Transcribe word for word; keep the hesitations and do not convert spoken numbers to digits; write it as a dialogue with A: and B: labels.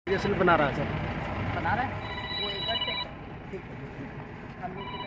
A: जैसे बना रहा है सर,
B: बना रहा है वो एक ठीक है।